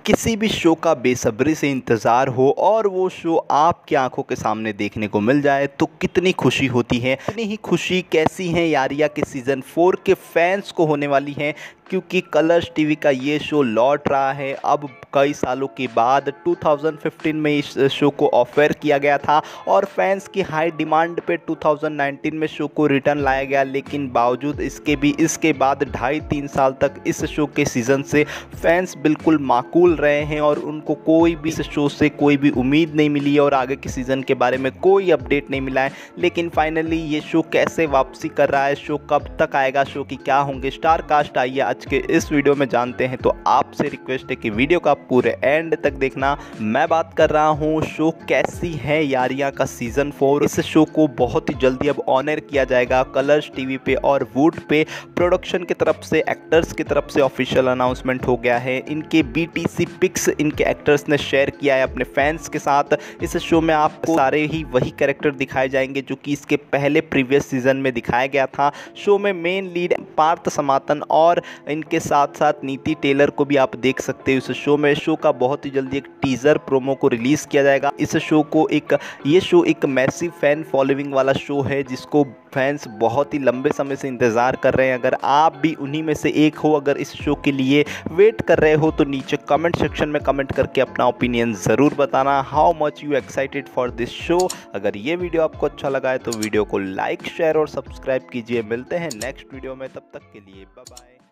किसी भी शो का बेसब्री से इंतज़ार हो और वो शो आपकी आंखों के सामने देखने को मिल जाए तो कितनी खुशी होती है। इतनी ही खुशी कैसी है यारिया के सीज़न 4 के फैंस को होने वाली है, क्योंकि कलर्स टीवी का ये शो लौट रहा है। अब कई सालों के बाद 2015 में इस शो को ऑफर किया गया था और फैंस की हाई डिमांड पे 2019 में शो को रिटर्न लाया गया, लेकिन बावजूद इसके बाद 2.5-3 साल तक इस शो के सीज़न से फैंस बिल्कुल माकूल रहे हैं और उनको कोई भी इस शो से कोई भी उम्मीद नहीं मिली है और आगे के सीज़न के बारे में कोई अपडेट नहीं मिला है। लेकिन फाइनली ये शो कैसे वापसी कर रहा है, शो कब तक आएगा, शो की क्या होंगे स्टार कास्ट, आइए आज के इस वीडियो में जानते हैं। तो आपसे रिक्वेस्ट है कि वीडियो का पूरे एंड तक देखना। मैं बात कर रहा हूँ शो कैसी है यारियां का सीज़न 4। इस शो को बहुत ही जल्दी अब ऑनर किया जाएगा कलर्स टीवी पे और वूट पे। प्रोडक्शन की तरफ से, एक्टर्स की तरफ से ऑफिशियल अनाउंसमेंट हो गया है। इनके BTC पिक्स इनके एक्टर्स ने शेयर किया है अपने फैंस के साथ। इस शो में आपको सारे ही वही कैरेक्टर दिखाए जाएंगे जो कि इसके पहले प्रीवियस सीजन में दिखाया गया था। शो में मेन लीड पार्थ समातन और इनके साथ साथ नीति टेलर को भी आप देख सकते हो इस शो में। शो का बहुत ही जल्दी एक टीजर प्रोमो को रिलीज़ किया जाएगा। ये शो एक मैसिव फैन फॉलोइंग वाला शो है जिसको फैंस बहुत ही लंबे समय से इंतज़ार कर रहे हैं। अगर आप भी उन्हीं में से एक हो, अगर इस शो के लिए वेट कर रहे हो, तो नीचे कमेंट सेक्शन में कमेंट करके अपना ओपिनियन ज़रूर बताना। How much you excited for this show. अगर ये वीडियो आपको अच्छा लगा है तो वीडियो को लाइक, शेयर और सब्सक्राइब कीजिए। मिलते हैं नेक्स्ट वीडियो में, तब तक के लिए बाय बाय।